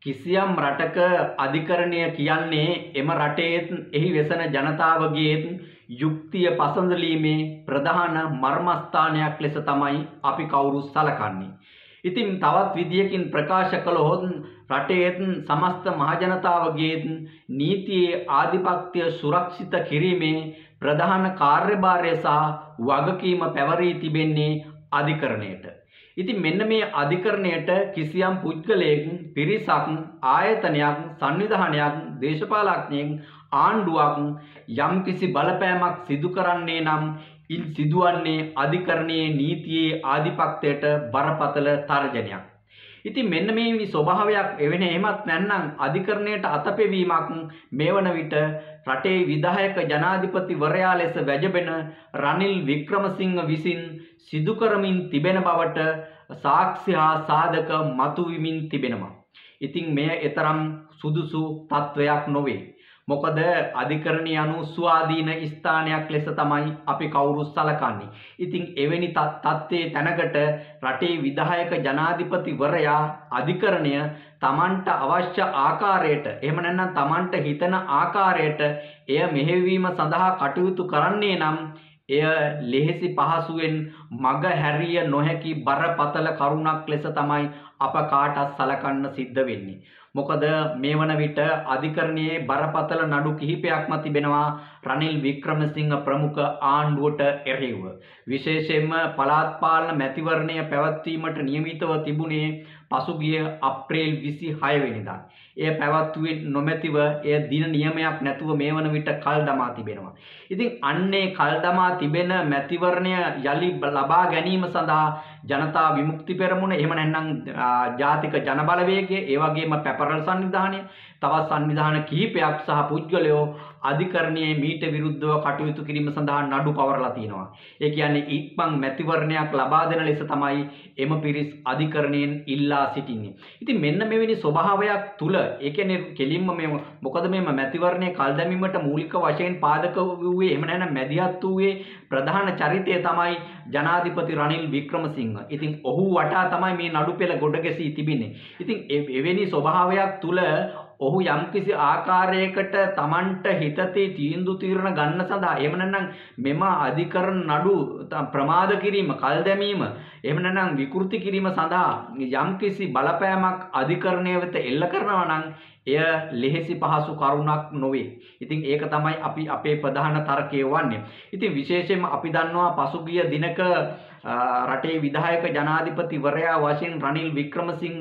කිසියම් රටක අධිකරණය කියන්නේ එම රටේ එහි වෙසෙන ජනතාවගේ යුක්තිය පසඳලීමේ ප්‍රධාන මර්මස්ථානයක් ලෙස තමයි අපි කවුරු සලකන්නේ. ඉතින් තවත් විදියකින් ප්‍රකාශ කළොත් රටේ සමස්ත මහජනතාවගේ නීතියේ ආධිපත්‍ය සුරක්ෂිත කිරීමේ ප්‍රධාන කාර්යභාරය සහ වගකීම පැවරී තිබෙන්නේ අධිකරණයට. ඉතින් මෙන්න මේ අධිකරණයට කිසියම් පුද්ගලයෙක්, පිරිසක්, ආයතනයක්, සංවිධානයක්, දේශපාලඥයෙක්, ආණ්ඩුවක් යම්කිසි බලපෑමක් සිදු කරන්නේ නම් ඉන් සිදුවන්නේ අධිකරණයේ නීතියේ ආධිපත්‍යයට බරපතල තර්ජනයක්. ඉතින් මෙන්න මේ ස්වභාවයක් එවෙන එහෙමත් නැත්නම් අධිකරණයට අතපෙවීමක් මේවන විට රටේ විධායක ජනාධිපතිවරයා ලෙස වැජබෙන රනිල් වික්‍රමසිංහ විසින් සිදු කරමින් තිබෙන බවට සාක්ෂි හා සාධක මතුවමින් තිබෙනවා. ඉතින් මෙය ඊතරම් සුදුසු තත්වයක් නොවේ. මොකද අධිකරණය අනු ස්වාධීන ස්ථානයක් ලෙස තමයි අපි කවුරු සලකන්නේ. ඉතින් එවැනි තත්ත්වයේ තැනකට රටේ විධායක ජනාධිපතිවරයා අධිකරණය තමන්ට අවශ්‍ය ආකාරයට එහෙම නැත්නම් තමන්ට හිතන ආකාරයට එය මෙහෙයවීම සඳහා කටයුතු කරන්නේ නම් එය ලෙහෙසි පහසුවෙන් මග හැරිය නොහැකි බරපතල කරුණක් ලෙස තමයි අප කාටත් සලකන්න සිද්ධ වෙන්නේ. මොකද මේ වන විට අධිකරණයේ බරපතල නඩු කිහිපයක්ම තිබෙනවා රනිල් වික්‍රමසිංහ ප්‍රමුඛ ආණ්ඩුවට එරෙහිව. විශේෂයෙන්ම පළාත් පාලන මැතිවරණය පැවැත්වීමට නියමිතව තිබුණේ පසුගිය අප්‍රේල් 26 වෙනිදා. එය පැවැත්වුවේ නොමැතිව එය දින නියමයක් නැතුව මේ වන විට කල් දමා තිබෙනවා. ඉතින් අන්නේ කල් දමා තිබෙන මැතිවරණය යලි ලබා ගැනීම සඳහා ජනතා විමුක්ති පෙරමුණ එහෙම නැත්නම් ජාතික ජනබලවේගය ඒ වගේම පැපරල් සංවිධානය තවත් සංවිධාන කිහිපයක් සහ පුද්ගලයෝ අධිකරණයේ මීට විරුද්ධව කටයුතු කිරීම සඳහා නඩු පවරලා තියෙනවා. ඒ කියන්නේ ඉක්මන් මැතිවරණයක් ලබා දෙන ලෙස තමයි එම පිරිස් අධිකරණයෙන් ඉල්ලා සිටින්නේ. ඉතින් මෙන්න මෙවැනි ස්වභාවයක් තුල ඒ කියන්නේ කෙලින්ම මේ මොකද මේ මැතිවරණයේ කල් දැමීමට මූලික වශයෙන් පාදක වූයේ එහෙම නැත්නම් මැදිහත් වූයේ ප්‍රධාන චරිතය තමයි ජනාධිපති රනිල් වික්‍රමසිංහ. ඉතින් ඔහු වටා තමයි මේ නඩු පෙළ ගොඩ ගැසී තිබෙන්නේ. ඉතින් එවැනි ස්වභාවයක් තුල ඔහු යම්කිසි ආකාරයකට තමන්ට හිතේ තීන්දුව తీරන ගන්න සඳහා එහෙම නැත්නම් මෙම අධිකරණ නඩු ප්‍රමාද කිරීම, කල් දැමීම, එහෙම නැත්නම් විකෘති කිරීම සඳහා යම්කිසි බලපෑමක් අධිකරණය වෙත එල්ල කරනවා නම් එය ලෙහෙසි පහසු කරුණක් නොවේ. ඉතින් ඒක තමයි අපි අපේ ප්‍රධාන තර්කය වන්නේ. ඉතින් විශේෂයෙන්ම අපි දන්නවා පසුගිය දිනක රටේ විධායක ජනාධිපතිවරයා වශයෙන් රනිල් වික්‍රමසිංහ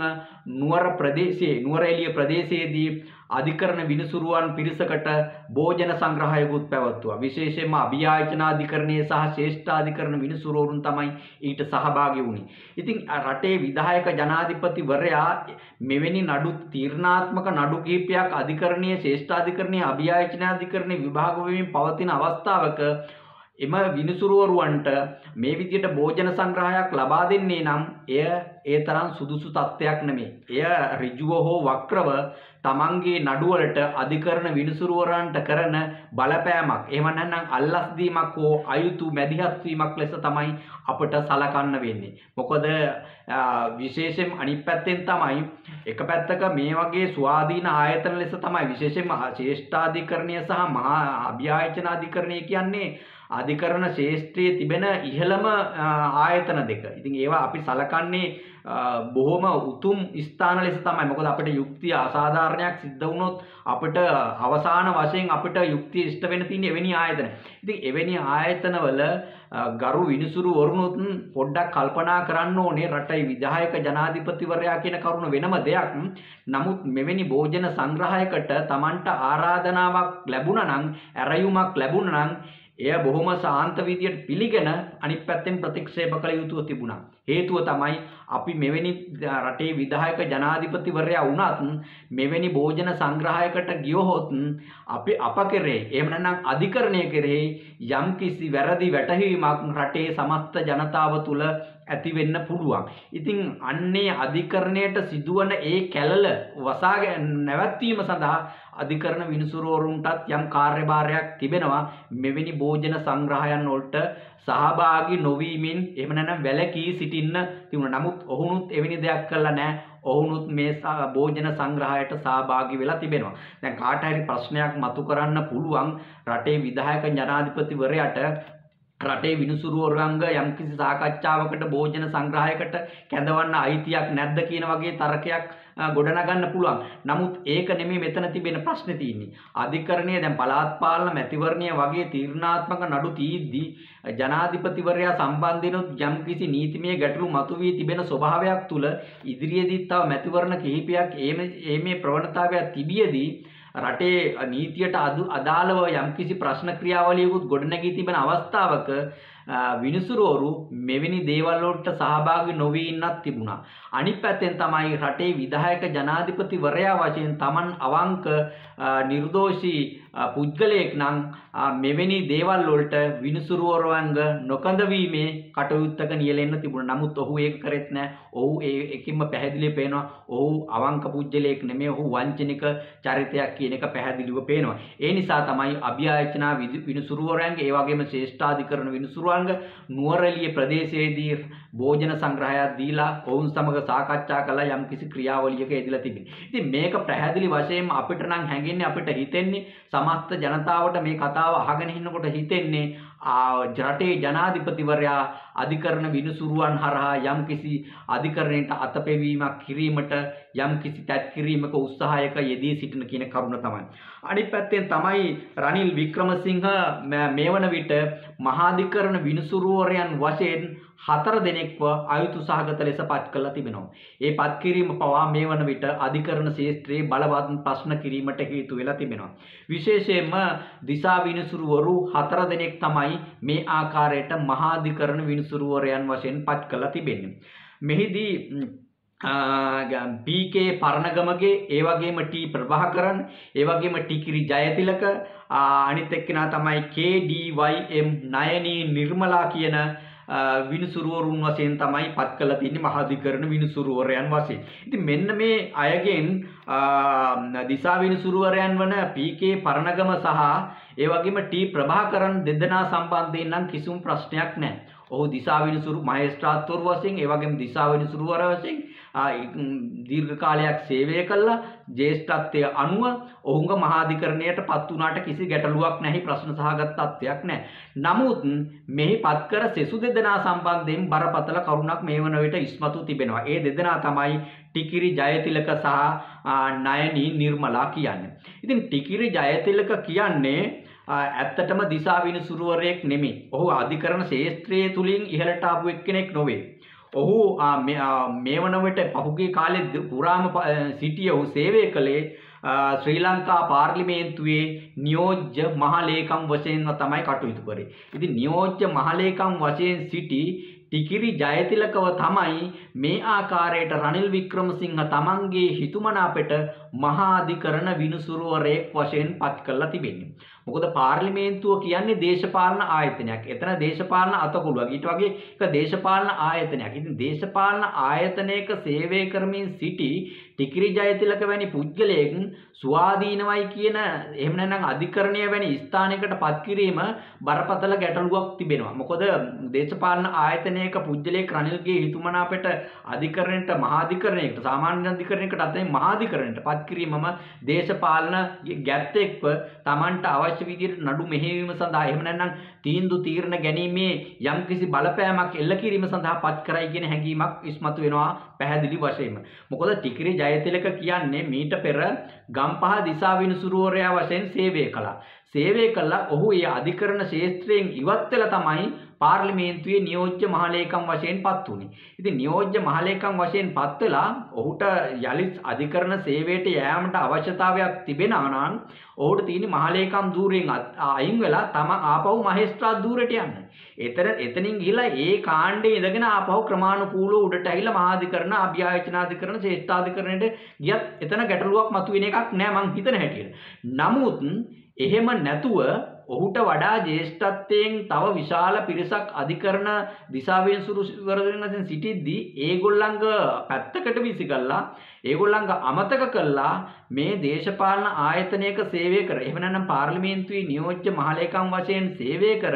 නුවර එළිය ප්‍රදේශයේදී අධිකරණ විනිසුරුවන් පිරිසකට භෝජන සංග්‍රහයකුත් පැවැත්වුවා. විශේෂයෙන්ම අභියාචනාධිකරණයේ සහ ශ්‍රේෂ්ඨාධිකරණ විනිසුරුවරුන් තමයි ඊට සහභාගී වුණේ. ඉතින් රටේ විධායක ජනාධිපතිවරයා මෙවැනි නඩු තීරණාත්මක නඩු කිහිපයක් අධිකරණයේ ශ්‍රේෂ්ඨාධිකරණයේ අභියාචනාධිකරණයේ විභාග වෙමින් පවතින අවස්ථාවක එම විනිසුරුවරුන්ට මේ විදිහට භෝජන සංග්‍රහයක් ලබා දෙන්නේ නම් එය ඒ තරම් සුදුසු තත්ත්වයක් නෙමෙයි. එය ඍජුව හෝ වක්‍රව තමන්ගේ නඩුවලට අධිකරණ විනිසුරුවරන්ට කරන බලපෑමක් එහෙම නැත්නම් අල්ලස් දීමක් හෝ අයුතු මැදිහත් වීමක් ලෙස තමයි අපට සලකන්න වෙන්නේ. මොකද විශේෂයෙන් අනිත් පැත්තෙන් තමයි එක පැත්තක මේ වගේ ස්වාධීන ආයතන ලෙස තමයි විශේෂයෙන්ම ශ්‍රේෂ්ඨාධිකරණය සහ මහා අභියාචනාධිකරණය කියන්නේ අධිකරණ ශේෂ්ත්‍රයේ තිබෙන ඉහළම ආයතන දෙක. ඉතින් ඒවා අපි සලකන්නේ බොහොම උතුම් ස්ථාන ලෙස තමයි. මොකද අපිට යුක්තිය අසාධාරණයක් සිද්ධ වුණොත් අපිට අවසාන වශයෙන් අපිට යුක්තිය ඉෂ්ට වෙන්න තියෙන එවැනි ආයතන. ඉතින් එවැනි ආයතනවල ගරු විනිසුරුවරුනුත් පොඩ්ඩක් කල්පනා කරන්න ඕනේ රටේ විධායක ජනාධිපතිවරයා කියන කරුණ වෙනම දෙයක්. නමුත් මෙවැනි භෝජන සංග්‍රහයකට Tamanට ආරාධනාවක් ලැබුණා නම්, ඇරයුමක් ලැබුණා නම් එය බොහොම සාන්ත විදියට පිළිගෙන අනිත් පැත්තෙන් ප්‍රතික්ෂේප කළ යුතුව තිබුණා. හේතුව තමයි අපි මෙවැනි රටේ විධායක ජනාධිපතිවරයා වුණත් මෙවැනි භෝජන සංග්‍රහයකට ගියොත් අප කෙරේ එහෙම නැත්නම් අධිකරණය කෙරේ යම්කිසි වැරදි වැටහීමක් රටේ සමස්ත ජනතාව තුළ ඇති වෙන්න පුළුවන්. ඉතින් අන්නේ අධිකරණයට සිදුවන ඒ කැළල වසා නැවැත්වීම සඳහා අධිකරණ විනිසුරුවරුන්ටත් යම් කාර්යභාරයක් තිබෙනවා. මෙවැනි භෝජන සංග්‍රහයන් වලට සහභාගී නොවීමෙන් එහෙම නැත්නම් වැළකී සිටින්න තිබුණා. නමුත් ඔහුනුත් එවැනි දෙයක් කළා නැහැ. ඔවුනුත් මේ භෝජන සංග්‍රහයට සහභාගී වෙලා තිබෙනවා. දැන් කාට හරි ප්‍රශ්නයක් මතු කරන්න පුළුවන් රටේ විධායක ජනාධිපතිවරයාට රටේ විනිසුරුවරංග යම්කිසි සාකච්ඡාවකට භෝජන සංග්‍රහයකට කැඳවන්න අයිතියක් නැද්ද කියන වගේ තර්කයක් ගොඩනගන්න පුළුවන්. නමුත් ඒක නෙමෙයි මෙතන තිබෙන ප්‍රශ්නේ තියෙන්නේ. අධිකරණයේ දැන් පළාත් පාලන මැතිවරණය වගේ තීරණාත්මක නඩු තීද්දී ජනාධිපතිවරයා සම්බන්ධයෙන් යම්කිසි නීතිමය ගැටලු මතුවී තිබෙන ස්වභාවයක් තුල ඉදිරියේදී තව මැතිවරණ කිහිපයක් මේ ප්‍රවණතාවයක් තිබියදී රටේ නීතියට අදාළව යම්කිසි ප්‍රශ්න ක්‍රියාවලියකුත් ගොඩනැගී තිබෙන අවස්ථාවක විනිසුරුවරු මෙවැනි දේවල් වලට සහභාගී නොවී ඉන්නත් තිබුණා. අනිත් පැත්තෙන් තමයි රටේ විධායක ජනාධිපතිවරයා වශයෙන් Taman අවංක නිර්දෝෂී පුද්ගලයෙක් නම් මෙවැනි දේවල් වලට විනිසුරුවරවංග නොකඳ වීමේ කටයුත්තක නියැලෙන්න තිබුණා. නමුත් ඔහු ඒක කරෙත් නැහැ. ඔහු ඒකින්ම පැහැදිලිව පේනවා ඔහු අවංක පුද්ගලයෙක් නෙමෙයි. ඔහු වංචනික චරිතයක් කියන එක පැහැදිලිව පේනවා. ඒ නිසා තමයි අභියාචනා විනිසුරුවරයන්ගේ ඒ වගේම ශ්‍රේෂ්ඨාධිකරණ විනිසුරුවන්ග නුවරඑළිය ප්‍රදේශයේදී භෝජන සංග්‍රහයක් දීලා ඔවුන් සමග සාකච්ඡා කළා යම්කිසි ක්‍රියාවලියක යෙදලා තිබෙනවා. ඉතින් මේක පැහැදිලි වශයෙන්ම අපිට නම් හැඟෙන්නේ අපිට හිතෙන්නේ සමස්ත ජනතාවට මේ කතාව අහගෙන ඉන්නකොට හිතෙන්නේ රටේ ජනාධිපතිවරයා අධිකරණ විනිසුරුවන් හරහා යම්කිසි අධිකරණයට අතපෙවීමක් කිරීමට යම්කිසි තැත් කිරීමක උත්සාහයක යෙදී සිටින කියන කරුණ තමයි. අනිත් පැත්තෙන් තමයි රනිල් වික්‍රමසිංහ මේ වන විට මහාධිකරණ විනිසුරුවරයන් වශයෙන් 4 දෙනෙක්ව අයුතු සහගත ලෙස පත් කළා තිබෙනවා. ඒ පත් කිරීම පවා මේ වන විට අධිකරණ ශාස්ත්‍රයේ බලවත් ප්‍රශ්න කිරීමට හේතු වෙලා තිබෙනවා. විශේෂයෙන්ම දිසා විනිසුරුවරු 4 දෙනෙක් තමයි මේ ආකාරයට මහාධිකරණ විනිසුරුවරයන් වශයෙන් පත් කළා තිබෙන්නේ. මෙහිදී පී.කේ පරණගමගේ ඒ වගේම ටී ප්‍රභාකරන් ඒ වගේම ටිකිරි ජයතිලක අනිත් එක්කෙනා තමයි KDYM නයනී නිර්මලා කියන විනිසුරුවරුන් වශයෙන් තමයි පත් කළා තින්නේ මහාධිකරණ විනිසුරුවරයන් වශයෙන්. ඉතින් මෙන්න මේ අයගෙන් දිසා විනිසුරුවරයන් වන පී.කේ පරණගම සහ ඒ වගේම ටී ප්‍රභාකරන් දෙදෙනා සම්බන්ධයෙන් නම් කිසිම ප්‍රශ්නයක් නැහැ. ඔහු දිසා විනිසුරු මහේස්ත්‍රාත්වරු වශයෙන් ඒ වගේම දිසා විනිසුරුවර වශයෙන් දීර්ඝ කාලයක් සේවය කළා. ජ්‍යෙෂ්ඨත්වයේ අනුව ඔහුගේ මහාධිකරණයට පත් වුණාට කිසි ගැටලුවක් නැහැ. ප්‍රශ්න සහගත තත්ත්වයක් නැහැ. නමුත් මෙහි පත් කර සෙසු දෙදෙනා සම්බන්ධයෙන් බරපතල කරුණක් මේ වන විට ඉස්මතු තිබෙනවා. ඒ දෙදෙනා තමයි ටිකිරි ජයතිලක සහ නයනී නිර්මලා කියන්නේ. ඉතින් ටිකිරි ජයතිලක කියන්නේ ඇත්තටම දිසා විනිසුරුවරයෙක් නෙමෙයි. ඔහු අධිකරණ ශාස්ත්‍රයේ තුලින් ඉහළට ආපු එක්කෙනෙක් නොවේ. ඔහු මේ වන විට පහුගිය කාලේ පුරාම සිටිය ඔහු සේවය කළේ ශ්‍රී ලංකා පාර්ලිමේන්තුවේ නියෝජ්‍ය මහලේකම් වශයෙන් තමයි කටයුතු කරේ. ඉතින් නියෝජ්‍ය මහලේකම් වශයෙන් සිටි ටිකිරි ජයතිලකව තමයි මේ ආකාරයට රනිල් වික්‍රමසිංහ තමන්ගේ හිතුමනාපෙට මහා අධිකරණ විනිසුරුවරයෙක් වශයෙන් පත් කරලා තිබෙන්නේ. මොකද පාර්ලිමේන්තුව කියන්නේ දේශපාලන ආයතනයක්. එතන දේශපාලන අතකොළුවක්. ඊට වගේ එක දේශපාලන ආයතනයක්. ඉතින් දේශපාලන ආයතනයක සේවය කරමින් සිටි ටිකිරි ජයතිලක වැනි පුද්ගලයෙක් ස්වාධීනවයි කියන එහෙම නැත්නම් අධිකරණය වැනි ස්ථානයකට පත් කිරීම බරපතල ගැටලුවක් තිබෙනවා. මොකද දේශපාලන ආයතනයක පුද්ගලයෙක් රනිල්ගේ හිතුමනාපෙට අධිකරණයට මහාධිකරණයකට සාමාන්‍ය අධිකරණයකට අතරින් මහාධිකරණයට පත් කිරීමම දේශපාලන ගැට් එක්ව Tamanට අවශ්‍ය විදිහට නඩු මෙහෙයවීම සඳහා එහෙම නැත්නම් තීන්දුව තීරණ ගැනීමේ යම්කිසි බලපෑමක් එල්ල කිරීම සඳහා පත් කරයි කියන හැඟීමක් ඉස්මතු වෙනවා පැහැදිලි වශයෙන්ම. මොකද ටිකිරි ජයතිලක කියන්නේ මීට පෙර ගම්පහ දිසා විනිසුරුවරයා වශයෙන් සේවය කළා. සේවය කළා ඔහු ඒ අධිකරණ ශාස්ත්‍රයෙන් ඉවත් වෙලා තමයි පාර්ලිමේන්තුවේ නියෝජ්‍ය මහලේකම් වශයෙන් පත් වුණේ. ඉතින් නියෝජ්‍ය මහලේකම් වශයෙන් පත් වෙලා ඔහුට යලිත් අධිකරණ සේවයට යෑමට අවශ්‍යතාවයක් තිබෙනා නම් ඔහුට තියෙන මහලේකම් ධූරයෙන් අයින් වෙලා තම ආපහු මහේස්ත්‍රාත් ධූරයට යන්න. එතනින් ගිහිලා ඒ කාණ්ඩේ ඉඳගෙන ආපහු ක්‍රමානුකූලව උඩට ඇවිල්ලා මහාධිකරණ අභ්‍යාචනාධිකරණ ශ්‍රේෂ්ඨාධිකරණයට ගියත් එතන ගැටලුවක් මතුවෙන එකක් නෑ මං හිතන හැටියට. නමුත් එහෙම නැතුව ඔහුට වඩා ජ්‍යෙෂ්ඨත්වයෙන් තව විශාල පිරිසක් අධිකරණ දිසා විනිසුරුවරයන් වශයෙන් සිටිද්දී ඒගොල්ලන්ග පැත්තකට විසිකලා ඒගොල්ලන්ග අමතක කළා මේ දේශපාලන ආයතනයක සේවය කර එහෙම නැත්නම් පාර්ලිමේන්තුවේ නියෝජ්‍ය මහලේකම් වශයෙන් සේවය කර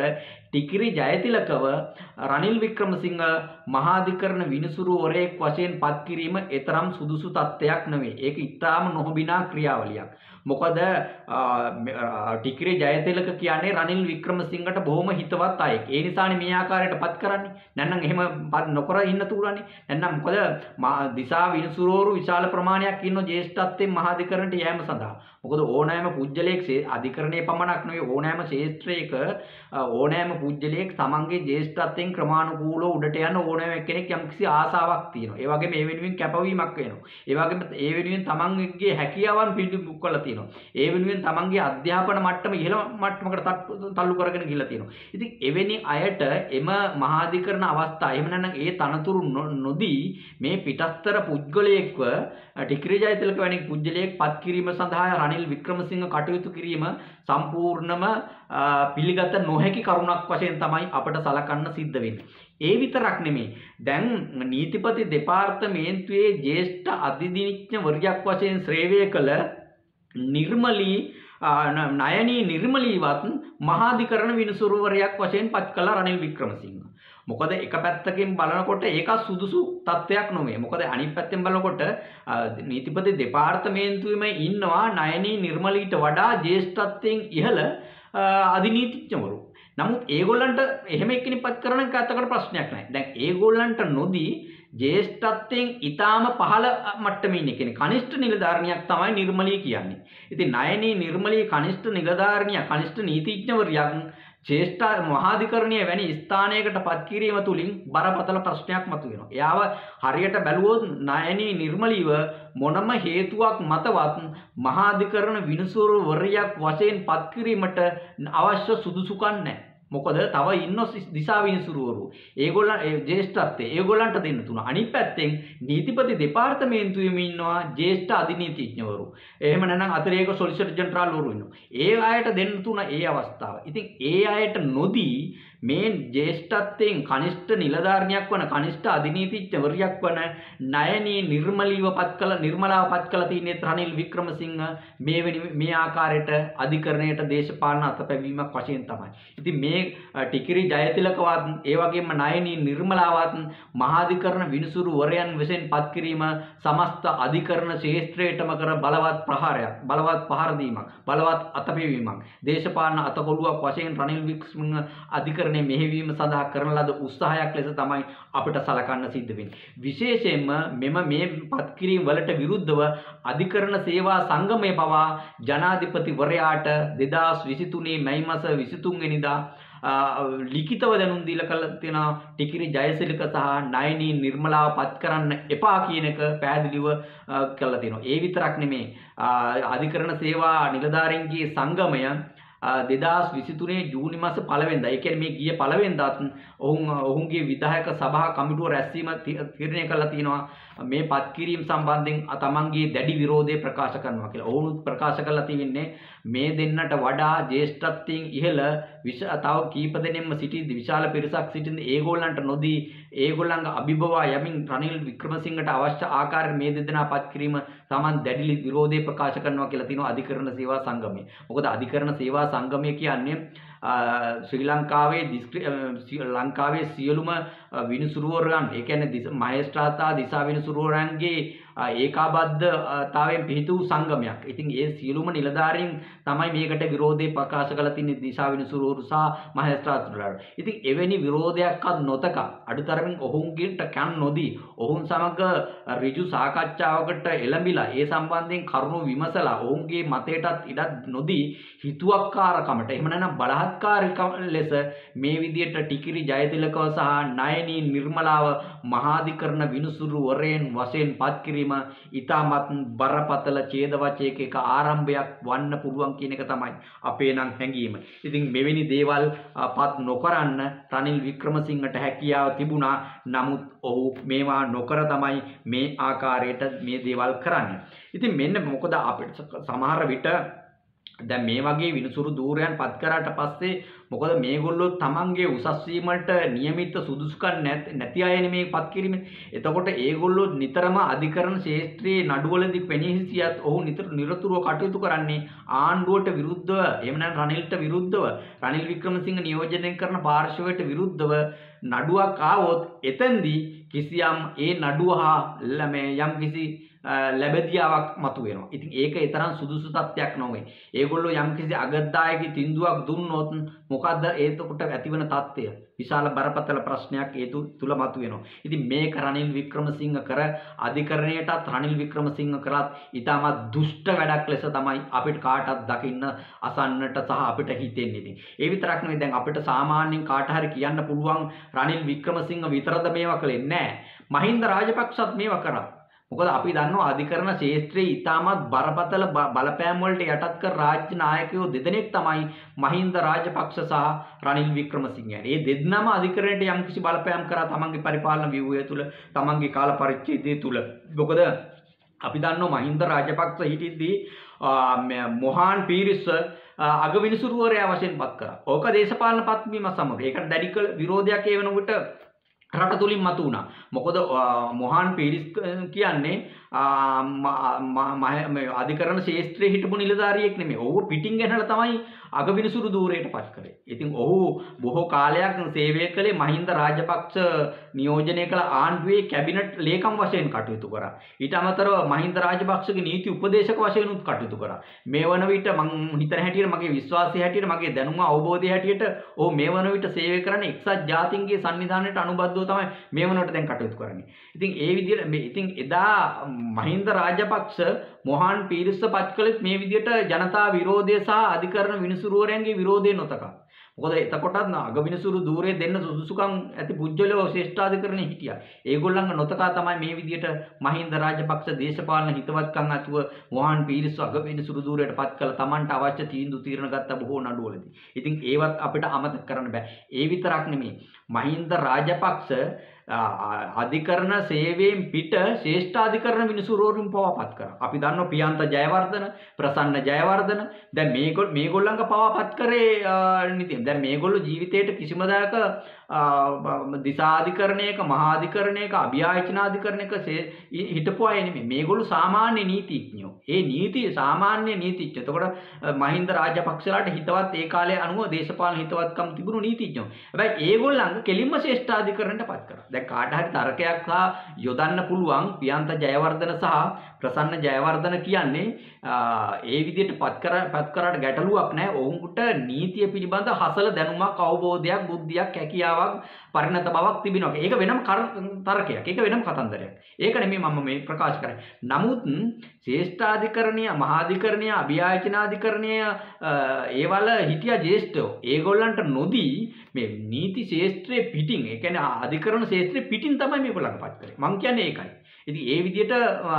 ටිකිරි ජයතිලකව රනිල් වික්‍රමසිංහ මහාධිකරණ විනිසුරුවරයෙක් වශයෙන් පත් කිරීම එතරම් සුදුසු තත්ත්වයක් නෙවෙයි. ඒක ඉතාම නොහොබිනා ක්‍රියාවලියක්. මොකද ටිකිරි ජයතිලක කියන්නේ රනිල් වික්‍රමසිංහට බොහොම හිතවත් අයෙක්. ඒ නිසානේ මේ ආකාරයට පත් කරන්නේ. නැත්නම් එහෙම පත් නොකර ඉන්න තුරන්නේ. නැත්නම් මොකද දිසා විනිසුරුවරු විශාල ප්‍රමාණයක් ඉන්න ජ්‍යෙෂ්ඨත්වයෙන් මහාධිකරණයට යෑම සඳහා. මොකද ඕනෑම පුජ්‍යලයක් අධිකරණයේ පමණක් නෙවෙයි ඕනෑම ක්ෂේත්‍රයක ඕනෑම පුජ්‍යලයක් තමන්ගේ ජ්‍යෙෂ්ඨත්වයෙන් ක්‍රමානුකූලව උඩට යන ඕනෑම කෙනෙක් යම්කිසි ආසාවක් තියෙනවා. ඒ වගේම ඒ වෙනුවෙන් කැපවීමක් වෙනවා. ඒ වගේම ඒ වෙනුවෙන් තමන්ගේ හැකියාවන් පිළිබිඹු කරලා තියෙනවා. ඒ වෙනුවෙන් තමන්ගේ අධ්‍යාපන මට්ටම ඉහළ මට්ටමකට තල්ලු කරගෙන ගිහිල්ලා තියෙනවා. ඉතින් එවැනි අයට එම මහාධිකරණ අවස්ථා එහෙම නැත්නම් ඒ තනතුරු නොදී මේ පිටස්තර පුද්ගලයෙක්ව ටිකිරි ජයතිලක වැනි පුද්ගලයෙක් පත් කිරීම සඳහා රනිල් වික්‍රමසිංහ කටයුතු කිරීම සම්පූර්ණම පිළිගත නොහැකි කරුණක් වශයෙන් තමයි අපට සලකන්න සිද්ධ වෙන්නේ. ඒ විතරක් නෙමෙයි. දැන් නීතිපති දෙපාර්තමේන්තුවේ ජ්‍යෙෂ්ඨ අධිදිනිඥවරියක් වශයෙන් සේවය කළ නයනී නිර්මලීවත් මහාධිකරණ විනිසුරුවරයක් වශයෙන් පත් කළ රනිල් වික්‍රමසිංහ. මොකද එක පැත්තකින් බලනකොට ඒක සුදුසු තත්ත්වයක් නොවේ. මොකද අනිත් පැත්තෙන් බලනකොට නීතිපති දෙපාර්තමේන්තුවේම ඉන්නවා නයනී නිර්මලීට වඩා ජ්‍යෙෂ්ඨත්වයෙන් ඉහළ අධිනීතිඥවරු. නමුත් ඒගොල්ලන්ට එහෙම එක්කෙනෙක් පත් කරන එක අතකට ප්‍රශ්නයක් නැහැ. දැන් ඒගොල්ලන්ට නොදී ජ්‍යෙෂ්ඨත්වයෙන් ඊටාම පහළ මට්ටමේ ඉන්න කෙනෙක් කනිෂ්ඨ නිලධාරිනියක් තමයි නිර්මලී කියන්නේ. ඉතින් නයනී නිර්මලී කනිෂ්ඨ නිලධාරිනිය කනිෂ්ඨ නීතිඥවරියක් ජ්‍යෙෂ්ඨ මහාධිකරණීය වැනි ස්ථානයකට පත් කිරීම තුලින් බරපතල ප්‍රශ්නයක් මතුවෙනවා. එයාව හරියට බැලුවොත් නයනී නිර්මලීව මොනම හේතුවක් මතවත් මහාධිකරණ විනිසුරුවරයෙක් වශයෙන් පත් කිරීමට අවශ්‍ය සුදුසුකම් නැහැ. මොකද තව ඉන්න දිසා විනිසුරුවරු ඒගොල්ලන් ජ්‍යෙෂ්ඨත්වයේ ඒගොල්ලන්ට දෙන්න තුන. අනිත් පැත්තෙන් නීතිපති දෙපාර්තමේන්තුවේම ඉන්නවා ජ්‍යෙෂ්ඨ අධිනීතිඥවරු. එහෙම නැත්නම් අතිරේක සොලිසිටර් ජෙනරාල් වරු ඉන්නවා. ඒ අයට දෙන්න තුන ඒ අවස්ථාව. ඉතින් ඒ අයට නොදී මේ ජ්‍යෙෂ්ඨත්වයෙන් කනිෂ්ඨ නිලධාරිනියක් වන කනිෂ්ඨ අධිනීතිඥවරියක් වන නයනී නිර්මලාව පත් කළ තින්නේ රනිල් වික්‍රමසිංහ මේ ආකාරයට අධිකරණයට දේශපාලන අතපැවීමක් වශයෙන් තමයි. ඉතින් මේ ටිකිරි ජයතිලකවත් ඒ වගේම නයනී නිර්මලාවත් මහාධිකරණ විනිසුරුවරයන් වශයෙන් පත් කිරීම සමස්ත අධිකරණ ක්ෂේත්‍රයටම කර බලවත් ප්‍රහාරයක්, බලවත් පහර දීමක්, බලවත් අතපැවීමක්, දේශපාලන අතකොළුවක් වශයෙන් රනිල් වික්‍රමසිංහ අධිකරණ මෙහෙවීම සඳහා කරන ලද උත්සාහයක් ලෙස තමයි අපිට සලකන්න සිද්ධ වෙන්නේ. විශේෂයෙන්ම මේ පත් කිරීම වලට විරුද්ධව අධිකරණ සේවා සංගමය පවා ජනාධිපතිවරයාට 2023 මැයි මාස 23 වෙනිදා ලිඛිතව දැනුම් දීලා කළා තියෙනවා. ටිකිරි ජයතිලක සහ නයනී නිර්මලාව පත් කරන්න එපා කියන එක පැහැදිලිව කළා තියෙනවා. ඒ විතරක් නෙමෙයි අධිකරණ සේවා නිලධාරීන්ගේ සංගමය 2023 ජූනි මාස 1 වෙනිදා ඒ කියන්නේ මේ ගිය 1 වෙනිදාත් ඔවුන්ගේ විධායක සභා කමිටුව රැස්වීම තීරණය කළා තියෙනවා මේ පත් කිරීම සම්බන්ධයෙන් තමන්ගේ දැඩි විරෝධය ප්‍රකාශ කරනවා කියලා. ඔවුන් ප්‍රකාශ කළා තියෙන්නේ මේ දෙන්නට වඩා ජ්‍යෙෂ්ඨත්වයෙන් ඉහළ තව කීප දෙනෙක්ම සිටිද්දී විශාල පිරිසක් සිටින්නේ ඒගොල්ලන්ට නොදී ඒගොල්ලන්ගේ අභිබවා යමින් රනිල් වික්‍රමසිංහට අවශ්‍ය ආකාරයෙන් මේ දෙදෙනා පත් කිරීම තමන් දැඩි විරෝධය ප්‍රකාශ කරනවා කියලා තියෙනවා අධිකරණ සේවා සංගමය. මොකද අධිකරණ සේවා සංගමය කියන්නේ ශ්‍රී ලංකාවේ සියලුම විනිසුරුවරයන් ඒ කියන්නේ මහේස්ත්‍රාතා දිසා විනිසුරුවරයන්ගේ ඒකාබද්ධතාවයෙන් පිහිටු සංගමයක්. ඉතින් ඒ සියලුම නිලධාරීන් තමයි මේකට විරෝධය ප්‍රකාශ කළ තින්නේ දිසා විනිසුරුවරු සහ මහේස්ත්‍රාත්වරුන්ට. ඉතින් එවැනි විරෝධයක්වත් නොතක අඩුතරමින් ඔවුන්ගෙන්ට කන් නොදී ඔවුන් සමග ඍජු සාකච්ඡාවකට එළඹිලා ඒ සම්බන්ධයෙන් කරුණු විමසලා ඔවුන්ගේ මතයටත් ඉඩ නොදී හිතුවක්කාරකමට එහෙම නැත්නම් බලහත්කාරකම ලෙස මේ විදියට ටිකිරි ජයතිලකව සහ නයනී නිර්මලාව මහාධිකරණ විනිසුරුවරයන් වශයෙන් පත් කිරීම ඉතාමත් බරපතල ඡේදවාචයක එක ආරම්භයක් වන්න පුළුවන් කියන එක තමයි අපේ නම් හැඟීම. ඉතින් මෙවැනි දේවල් පත් නොකරන්න රනිල් වික්‍රමසිංහට හැකියාව තිබුණා. නමුත් ඔහු මේවා නොකර තමයි මේ ආකාරයට මේ දේවල් කරන්නේ. ඉතින් මෙන්න මොකද අපිට සමහර විට දැන් මේ වගේ විනිසුරු ධූරයන් පත් කරාට පස්සේ මොකද මේගොල්ලෝ තමන්ගේ උසස් වීමට નિયમિત සුදුසුකම් නැති අය නෙමේ පත් කිරීමේ. එතකොට ඒගොල්ලෝ නිතරම අධිකරණ ශාස්ත්‍රයේ නඩුවලදී පෙනී සිටියත් ඔහු නිරතුරුව කටයුතු කරන්නේ ආණ්ඩුවට විරුද්ධව, එහෙම නැත්නම් රනිල්ට විරුද්ධව, රනිල් වික්‍රමසිංහ නියෝජනය කරන පාර්ශවයට විරුද්ධව නඩුවක් ආවොත් එතෙන්දී කිසියම් ඒ නඩුව හා යම් කිසි ලැබදියාවක් මතුවෙනවා. ඉතින් ඒක ඒ තරම් සුදුසු තත්ත්වයක් නොවේ. ඒගොල්ලෝ යම්කිසි අගත්දායක තින්දුවක් දුන්නොත් මොකද්ද ඒකට ඇතිවන තත්ත්වය? විශාල බරපතල ප්‍රශ්නයක් ඒ තුල මතුවෙනවා. ඉතින් මේක රනිල් වික්‍රමසිංහ කර අධිකරණයටත් රනිල් වික්‍රමසිංහ කරත් ඊටමත් දුෂ්ට වැඩක් ලෙස තමයි අපිට කාටත් දකින්න අසන්නට සහ අපිට හිතෙන්නේ. ඉතින් ඒ විතරක් නෙවෙයි දැන් අපිට සාමාන්‍යයෙන් කාට හරි කියන්න පුළුවන් රනිල් වික්‍රමසිංහ විතරද මේවා කළේ නැහැ. මහින්ද රාජපක්ෂත් මේවා කරා. මොකද අපි දන්නවා අධිකරණ ශාස්ත්‍රයේ ඉතාමත් බරපතල බලපෑම් වලට යටත් කර රාජ්‍ය නායකයෝ දෙදෙනෙක් තමයි මහින්ද රාජපක්ෂ සහ රනිල් වික්‍රමසිංහ. මේ දෙන්නම අධිකරණයට යම්කිසි බලපෑම් කරා තමන්ගේ පරිපාලන ව්‍යුහය තුල, තමන්ගේ කාල පරිච්ඡේදය තුල. මොකද අපි දන්නවා මහින්ද රාජපක්ෂ හිටියදී මොහාන් පීරිස් අගවිනිසුරුවරයා වශයෙන් පත් කරා. ඕක දේශපාලන පත්වීම සමග ඒකට දැඩි විරෝධයක් ඒ වෙනකොට රට තුලින් මතු වුණා. මොකද මොහාන් පීරිස් කියන්නේ අධිකරණ ශාස්ත්‍රයේ හිටපු නිලධාරියෙක් නෙමෙයි. ඔහු පිටින් ගෙනලා තමයි අගවිනිසුරු ධූරයට පත් කරේ. ඉතින් ඔහු බොහෝ කාලයක් සේවය කළේ මහින්ද රාජපක්ෂ නියෝජනය කළ ආණ්ඩුවේ කැබිනට් ලේකම් වශයෙන් කටයුතු කරා. ඊට අමතරව මහින්ද රාජපක්ෂගේ නීති උපදේශක වශයෙන් උත් කටයුතු කරා. මේ වන විට මම හිතන හැටියට මගේ විශ්වාසය හැටියට මගේ දැනුම අවබෝධය හැටියට ඔහු මේ වන විට සේවය කරන්නේ එක්සත් ජාතීන්ගේ සංවිධානයට අනුබද්ධව තමයි මේ වනට දැන් කටයුතු කරන්නේ. ඉතින් ඒ විදිහට ඉතින් එදා මහින්ද රාජපක්ෂ මොහාන් පීරිස්ව පත් කළෙත් මේ විදිහට ජනතා විරෝධය සහ අධිකරණ විනිසුරුවරයන්ගේ විරෝධය නොතකා. මොකද එතකොටත් අගවිනිසුරු ධූරයේ දෙන්න සුදුසුකම් ඇති පුජ්‍යලෝ ශ්‍රේෂ්ඨාධිකරණේ හිටියා. ඒගොල්ලන්ව නොතකා තමයි මේ විදිහට මහින්ද රාජපක්ෂ දේශපාලන හිතවත්කම් අතුව මොහාන් පීරිස්ව අගවිනිසුරු ධූරයට පත් කළ Tamanට අවශ්‍ය තීන්දුව තීරණ ගත්ත බොහෝ නඩුවලදී. ඉතින් ඒවත් අපිට අමතක කරන්න බෑ. ඒ විතරක් නෙමෙයි. මහින්ද රාජපක්ෂ අධිකරණ සේවයෙන් පිට ශ්‍රේෂ්ඨාධිකරණ විනිසුරුවරුන් පවාපත් කරා. අපි දන්නවා පියන්ත ජයවර්ධන, ප්‍රසන්න ජයවර්ධන දැන් මේගොල්ලන්ගේ පවාපත් කරේ නිතින්. දැන් මේගොල්ලෝ ජීවිතේට කිසිම දායක දිසාධිකරණයක, මහාධිකරණයක, අභියාචනාධිකරණයක හිටපු අය නෙමෙයි. මේගොල්ලෝ සාමාන්‍ය නීතිඥයෝ. ඒ නීති සාමාන්‍ය නීතිඥ. එතකොට මහින්ද රාජපක්ෂලාට හිතවත් ඒ කාලේ අනුව දේශපාලන හිතවත්කම් තිබුණු නීතිඥයෝ. හැබැයි ඒගොල්ලන් කෙලින්ම ශ්‍රේෂ්ඨාධිකරණයට පත් කරා. දැන් කාට හරි තර්කයක් සහ යොදන්න පුළුවන් පියන්ත ජයවර්ධන සහ ප්‍රසන්න ජයවර්ධන කියන්නේ ඒ විදිහට පත් කරාට ගැටලුවක් නැහැ. ඔවුන්ට නීතිය පිළිබඳ හසල දැනුමක්, අවබෝධයක්, බුද්ධියක්, හැකියාවක්, පරිණත බවක් තිබෙනවා. ඒක වෙනම තර්කයක්. ඒක වෙනම කතන්දරයක්. ඒක නෙමෙයි මම මේ ප්‍රකාශ කරන්නේ. නමුත් ශ්‍රේෂ්ඨාධිකරණීය, මහාධිකරණීය, අභියාචනාධිකරණීය ඒවල හිටියා ජ්‍යෙෂ්ඨයෝ. ඒගොල්ලන්ට නොදී මේ නීති ශාස්ත්‍රයේ පිටින්, ඒ කියන්නේ අධිකරණ ශාස්ත්‍රයේ පිටින් තමයි මේගොල්ලන් පත් කරේ. මම කියන්නේ ඒකයි. ඉතින් ඒ විදිහට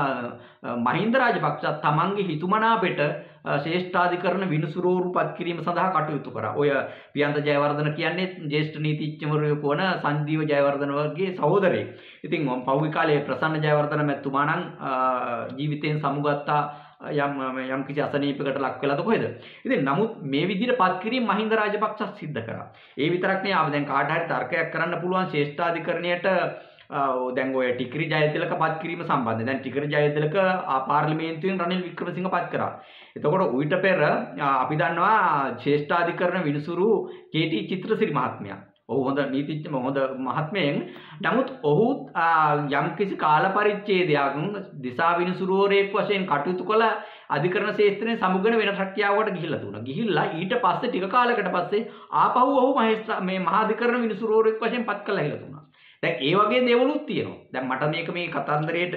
මහින්ද රාජපක්ෂ තමන්ගේ හිතුමනාපෙට ශ්‍රේෂ්ඨාධිකරණ විනිසුරුවරු පත් කිරීම සඳහා කටයුතු කරා. ඔය පියන්ත ජයවර්ධන කියන්නේ ජ්‍යෙෂ්ඨ නීතිඥවරයෙකු වන සංජීව ජයවර්ධන වගේ සහෝදරයෙක්. ඉතින් පහුගිය කාලේ ප්‍රසන්න ජයවර්ධන මැතිතුමා නම් ජීවිතයෙන් සමුගත්තා යම් කිසි අසනීපයකට ලක් වෙලාද කොහෙද? ඉතින් නමුත් මේ විදිහට පත් කිරීම මහින්ද රාජපක්ෂ සිද්ධ කරා. ඒ විතරක් නෙවෙයි ආව දැන් කාට හරි තර්කයක් කරන්න පුළුවන් ශ්‍රේෂ්ඨාධිකරණයට දැන් ඔය ටිකිරි ජයතිලක පත් කිරීම සම්බන්ධයෙන්. දැන් ටිකිරි ජයතිලක පාර්ලිමේන්තුවෙන් රනිල් වික්‍රමසිංහ පත් කරා. එතකොට ඌට පෙර අපි දන්නවා ශ්‍රේෂ්ඨාධිකරණ විනිසුරු කේ.ටී. චිත්‍රසිරි මහත්මයා. ඔහු හොඳ නීතිඥ හොඳ මහත්මයෙක්. නමුත් ඔහු යම්කිසි කාල පරිච්ඡේදයක් දිසා විනිසුරුවරයෙක් වශයෙන් කටයුතු කළ අධිකරණ ශාස්ත්‍රයේ සමුගන වෙන රැකියාවකට ගිහිල්ලා තුණා. ගිහිල්ලා ඊට පස්සේ ටික කාලයකට පස්සේ ආපහු ඔහු මේ මහාධිකරණ විනිසුරුවරයෙක් වශයෙන් පත් කළා හිලා තුණා. දැන් ඒ වගේ දේවලුත් තියෙනවා. දැන් මට මේක මේ කතන්දරයට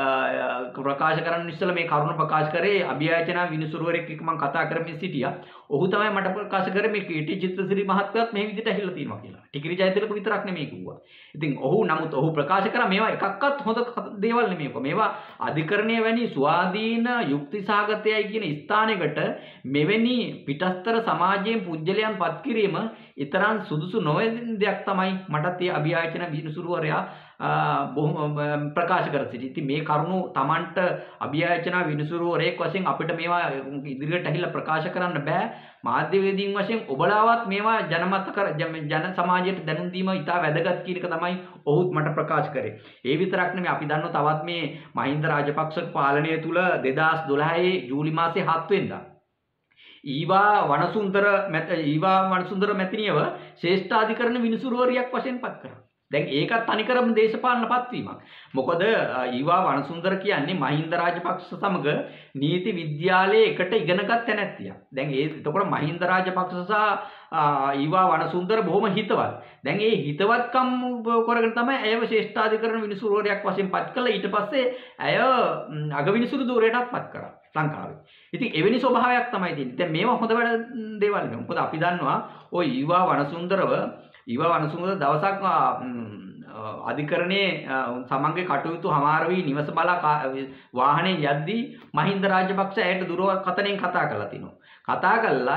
ප්‍රකාශ කරන්න ඉස්සෙල්ලා මේ කරුණ ප්‍රකාශ කරේ අභියාචනා විනිසුරුවරයෙක් එක්ක මම කතා කරමින් සිටියා. ඔහු තමයි මට ප්‍රකාශ කරේ මේ කේ.ටී. චිත්‍රසිරි මහත්මයාත් මේ විදිහට ඇහිලා තියෙනවා කියලා. ටිකිරි ජයතිලක විතරක් නෙමෙයි කිව්වා. ඉතින් නමුත් ඔහු ප්‍රකාශ කරා මේවා එකක්වත් හොඳ දේවල් නෙමෙයි. මේවා අධිකරණය වැනි ස්වාධීන යුක්ති සහගතයයි කියන ස්ථානයකට මෙවැනි පිටස්තර සමාජයෙන් පුජ්‍යලයන් පත් කිරීම ඊතරම් සුදුසු නොවන දෙයක් තමයි මටත් ඒ අභියාචන විනිසුරුවරයා බොහොම ප්‍රකාශ කර සිටි. ඉතින් මේ කරුණු Tamanට අභියාචනා විනිසුරුවරයෙක් වශයෙන් අපිට මේවා ඉදිරියට ඇහිලා ප්‍රකාශ කරන්න බෑ. මාධ්‍යවේදීන් වශයෙන් ඔබලාවත් මේවා ජන සමාජයට දැනුම් දීම ඉතා වැදගත් කියන එක තමයි ඔහුත් මට ප්‍රකාශ කරේ. ඒ විතරක් නෙමෙයි අපි දන්නවා තවත් මේ මහින්ද රාජපක්ෂ පාලනය තුල 2012 ජූලි මාසේ 7 වෙනිදා ඊවා වනසුන්දර මැතිනියව ශ්‍රේෂ්ඨාධිකරණ විනිසුරුවරියක් වශයෙන් පත් කරා. දැන් ඒකත් තනිකරම දේශපාලන පත්වීමක්. මොකද ඊවා වනසුන්දර කියන්නේ මහින්ද රාජපක්ෂ සමග නීති විද්‍යාලයේ එකට ඉගෙනගත් තැනැත්තියක්. දැන් එතකොට මහින්ද රාජපක්ෂ සහ ඊවා වනසුන්දර බොහොම හිතවත්. දැන් ඒ හිතවත්කම් කරගෙන තමයි ඇයව ශ්‍රේෂ්ඨාධිකරණ විනිසුරුවරියක් වශයෙන් පත් කළා. ඊට පස්සේ ඇය අගවිනිසුරු ධූරයටත් පත් කරා ලංකාවේ. ඉතින් එවැනි ස්වභාවයක් තමයි තියෙන්නේ. දැන් මේවා හොඳ වැඩ දේවල් නෙවෙයි. මොකද අපි දන්නවා ওই ඊවා වනසුන්දර දවසක් අධිකරණයේ සමගගේ කටයුතු හමාර වී නිවස බලා වාහනේ යද්දී මහින්ද රාජපක්ෂ ඇයට දුරකථනයෙන් කතා කරලා තිනවා. කතා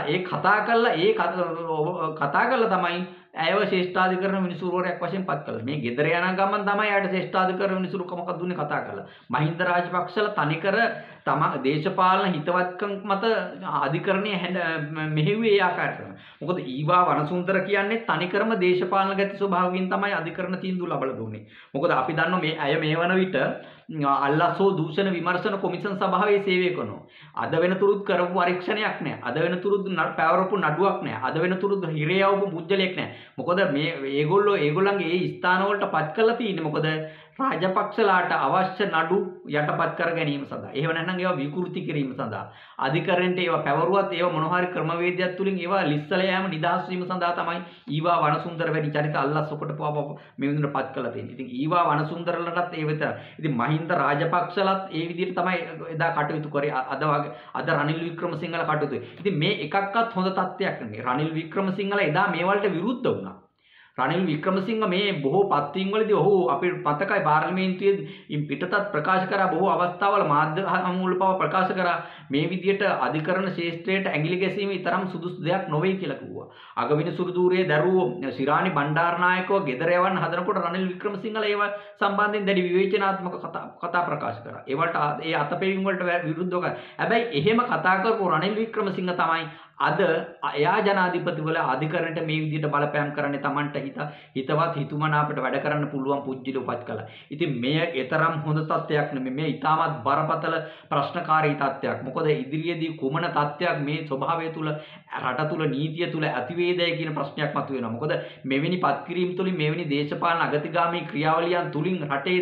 කළා තමයි ඇයව ශ්‍රේෂ්ඨාධිකරණ විනිසුරුවරයෙක් වශයෙන් පත් කළා. මේ ගෙදර යන ගමන් තමයි ඇයට ශ්‍රේෂ්ඨාධිකරණ විනිසුරුකමක් දුන්නේ කතා කළා. මහින්ද රාජපක්ෂලා තනිකර තම දේශපාලන හිතවත්කම් මත අධිකරණයේ මෙහෙව්වේ ඒ ආකාරයට. මොකද ඊවා වනසුන්දර කියන්නේ තනිකරම දේශපාලන ගති ස්වභාවයෙන් තමයි අධිකරණ තීන්දුව ලබලා දුන්නේ. මොකද අපි දන්නවා මේ අය මේ වන විට අල්ලාසෝ දූෂණ විමර්ශන කොමිෂන් සභාවේ සේවය කරනවා. අද වෙනතුරුත් කරපු පරීක්ෂණයක් නැහැ. අද වෙනතුරුත් පැවරපු නඩුවක් නැහැ. අද වෙනතුරුත් හිරේවපු පුජ්‍යලයක් නැහැ. මොකද මේ ඒගොල්ලන්ගේ ඒ ස්ථාන වලට පත් කරලා තියෙන්නේ මොකද රාජපක්ෂලාට අවශ්‍ය නඩු යටපත් කර ගැනීම සඳහා. එහෙම නැත්නම් ඒවා විකෘති කිරීම සඳහා. අධිකරණයට ඒවා පැවරුවත් ඒවා මොන හරි ක්‍රමවේදයක් තුලින් ඒවා ලිස්සල යෑම නිදහස් වීම සඳහා තමයි ඊවා වනසුන්දර වැනි චරිත අල්ලස් ඔකට මේ විදිහට පත් කරලා තියෙන්නේ. ඉතින් ඊවා වනසුන්දරලටත් ඒ විතර. ඉතින් මහින්ද රාජපක්ෂලත් ඒ විදිහට තමයි එදා කටයුතු කරේ. අද රනිල් වික්‍රමසිංහල කටයුතු. ඉතින් මේ එකක්වත් හොඳ තත්ත්වයක් නෙමෙයි. රනිල් වික්‍රමසිංහල එදා මේ වලට විරුද්ධ වුණා. රනිල් වික්‍රමසිංහ මේ බොහෝ පත්වීම් වලදී ඔහු අපේ මතකයි පාර්ලිමේන්තුවේ පිටතත් ප්‍රකාශ කරා බොහෝ අවස්ථාවල මාධ්‍ය හමුවල පව ප්‍රකාශ කරා මේ විදියට අධිකරණ ශාස්ත්‍රයට ඇඟිලි ගැසීම තරම් සුදුසු දෙයක් නොවේ කියලා කිව්වා. අගවිනිසුරු ධූරයේ දරුවෝ ශිරාණි බණ්ඩාරනායකව ගෙදර යවන්න හදනකොට රනිල් වික්‍රමසිංහල ඒව සම්බන්ධයෙන් දැඩි විවේචනාත්මක කතා ප්‍රකාශ කරා. ඒවට ඒ අතපෙවීම් වලට විරුද්ධව හැබැයි එහෙම කතා කරපු රනිල් වික්‍රමසිංහ තමයි අද එයා ජනාධිපතිවල අධිකරණයට මේ විදිහට බලපෑම් කරන්නේ Tamanට හිතවත් හිතුමනාපට වැඩ කරන්න පුළුවන් පුජ්‍යල උපත් කළා. ඉතින් මෙය ඊතරම් හොඳ තත්ත්වයක් නෙමෙයි. මේ ඊටමත් බරපතල ප්‍රශ්නකාරී තත්ත්වයක්. මොකද ඉදිරියේදී කුමන තත්ත්වයක් මේ ස්වභාවය තුල රට තුල නීතිය තුල ඇතිවේදයි කියන ප්‍රශ්නයක් මතුවෙනවා. මොකද මෙවැනි පත්කිරීම තුලින් මෙවැනි දේශපාලන අගතිගාමී ක්‍රියාවලියන් තුලින්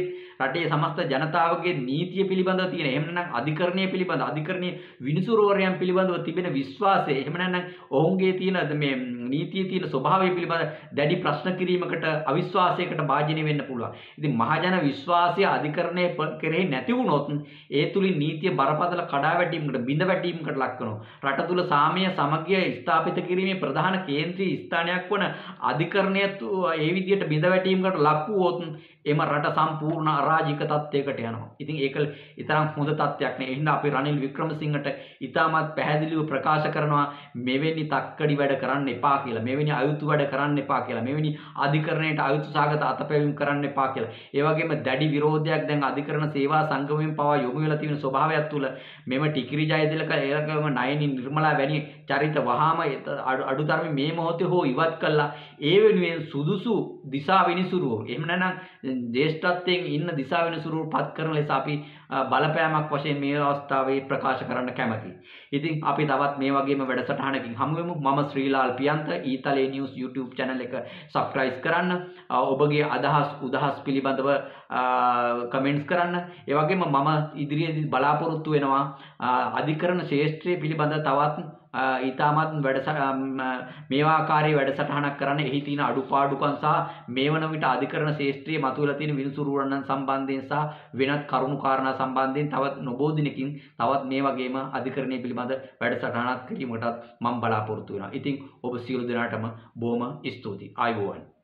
රටේ සමස්ත ජනතාවගේ නීතිය පිළිබඳව තියෙන එහෙම නැත්නම් අධිකරණය පිළිබඳව අධිකරණයේ විනිසුරුවරයන් පිළිබඳව තිබෙන විශ්වාසය එහෙම නැත්නම් ඔවුන්ගේ තියෙන මේ නීතියේ තියෙන ස්වභාවය පිළිබඳ දැඩි ප්‍රශ්න කිරීමකට අවිශ්වාසයකට භාජනය වෙන්න පුළුවන්. ඉතින් මහජන විශ්වාසය අධිකරණය කෙරෙහි නැති වුණොත් ඒ තුලින් නීතිය බරපතල කඩාවැටීමකට බිඳ වැටීමකට ලක් වෙනවා. රට තුල සාමය සමගිය ස්ථාපිත කිරීමේ ප්‍රධාන කේන්ද්‍රීය ස්ථානයක් වන අධිකරණය ඒ විදිහට බිඳ වැටීමකට ලක් වුවොත් එම රට සම්පූර්ණ අරාජික තත්ත්වයකට යනවා. ඉතින් ඒක ඊතරම් හොඳ තත්ත්වයක් නෙවෙයි. එහෙනම් අපි රනිල් වික්‍රමසිංහට ඊටමත් පැහැදිලිව ප්‍රකාශ කරනවා මෙවැනි තක්කඩි වැඩ කරන්න එපා කියලා. මෙවැනි අයුතු වැඩ කරන්න එපා කියලා. මෙවැනි අධිකරණයට අයුතු සාගත අතපැවීම් කරන්න එපා කියලා. ඒ වගේම දැඩි විරෝධයක් දැන් අධිකරණ සේවා සංගමයෙන් පවා යොමු වෙලා තියෙන ස්වභාවයක් තුල මෙම ටිකිරි ජයතිලක ඒකම නයනි නිර්මලා වැනි චරිත වහාම අඩුතරමේ මේ මොහොතේ හෝ ඉවත් කළා. ඒ වෙනුවෙන් සුදුසු දිසා විනිසුරුව එහෙම නැත්නම් ජේෂ්ඨත්වයෙන් ඉන්න දිසා විනිසුරුව පත් කරන ලෙස අපි බලපෑමක් වශයෙන් මේ අවස්ථාවේ ප්‍රකාශ කරන්න කැමැතියි. ඉතින් අපි තවත් මේ වගේම වැඩසටහනකින් හමු වෙමු. මම Shrilal Piyantha Eethale news YouTube channel එක subscribe කරන්න. ඔබගේ අදහස් උදහස් පිළිබඳව කමෙන්ට්ස් කරන්න. ඒ වගේම මම ඉදිරියේදී බලාපොරොත්තු වෙනවා අධිකරණ ශාස්ත්‍රය පිළිබඳ තවත් ඊටමත් මේවා ආකාරයේ වැඩසටහනක් කරන්න. එහි තියෙන අඩුපාඩුකම් සහ මේ වන විට අධිකරණ ශාස්ත්‍රයේ මතුවලා තියෙන විනිසුරුවරණන් සම්බන්ධයෙන් සහ වෙනත් කරුණු කාරණා සම්බන්ධයෙන් තවත් නොබෝ දිනකින් තවත් මේ වගේම අධිකරණය පිළිබඳ වැඩසටහනක් කිරීමටත් මම බලාපොරොත්තු වෙනවා. ඉතින් ඔබ සියලු දෙනාටම බොහොම ස්තුතියි. ආයුබෝවන්.